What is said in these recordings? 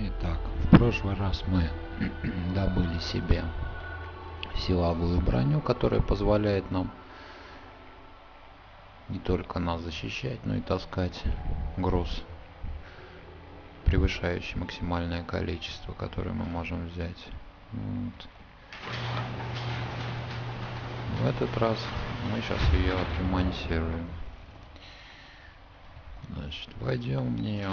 Итак, в прошлый раз мы добыли себе силовую броню, которая позволяет нам не только нас защищать, но и таскать груз, превышающий максимальное количество, которое мы можем взять. Вот. В этот раз мы сейчас ее отремонтируем. Значит, войдем в нее.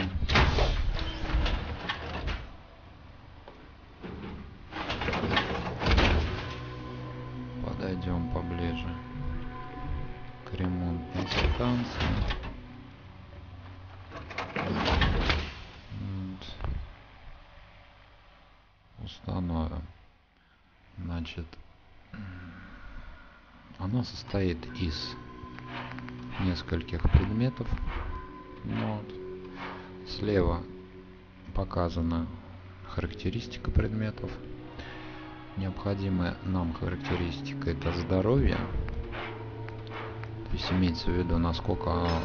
Подойдем поближе к ремонтной станции. Вот. Установим. Значит, она состоит из нескольких предметов. Вот. Слева показана характеристика предметов. Необходимая нам характеристика — это здоровье. То есть имеется в виду, насколько она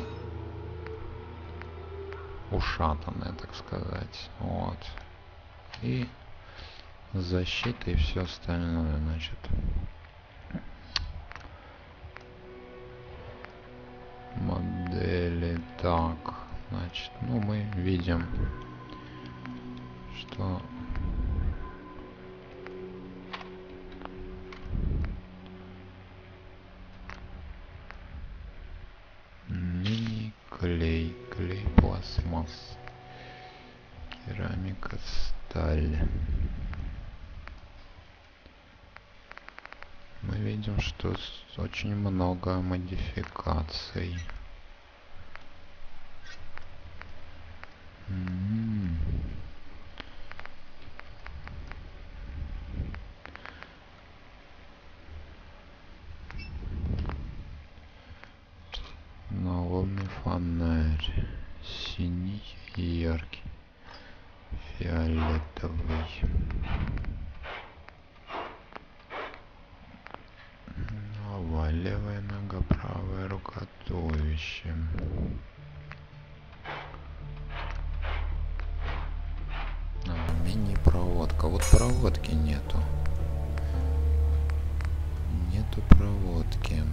ушатанная, так сказать. Вот. И защита и все остальное, значит. Модели. Так, значит, ну мы видим, что клей, пластмасс, керамика, сталь. Мы видим, что очень много модификаций. Налобный фонарь, синий и яркий, фиолетовый. Нова, левая нога, правая рука, туловище. Мини-проводка. Вот проводки нету. Нету проводки.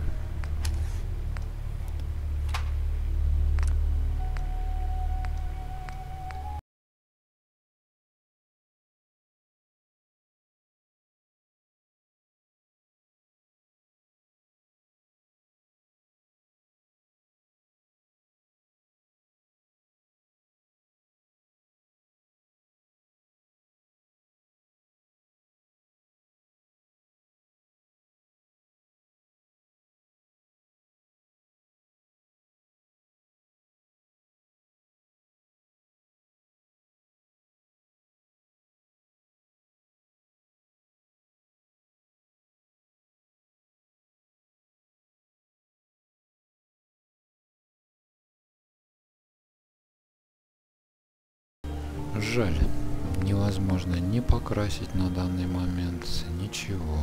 Жаль, невозможно не покрасить на данный момент ничего.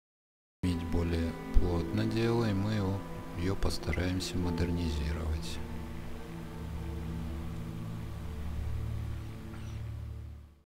Более плотно делаем, мы ее постараемся модернизировать.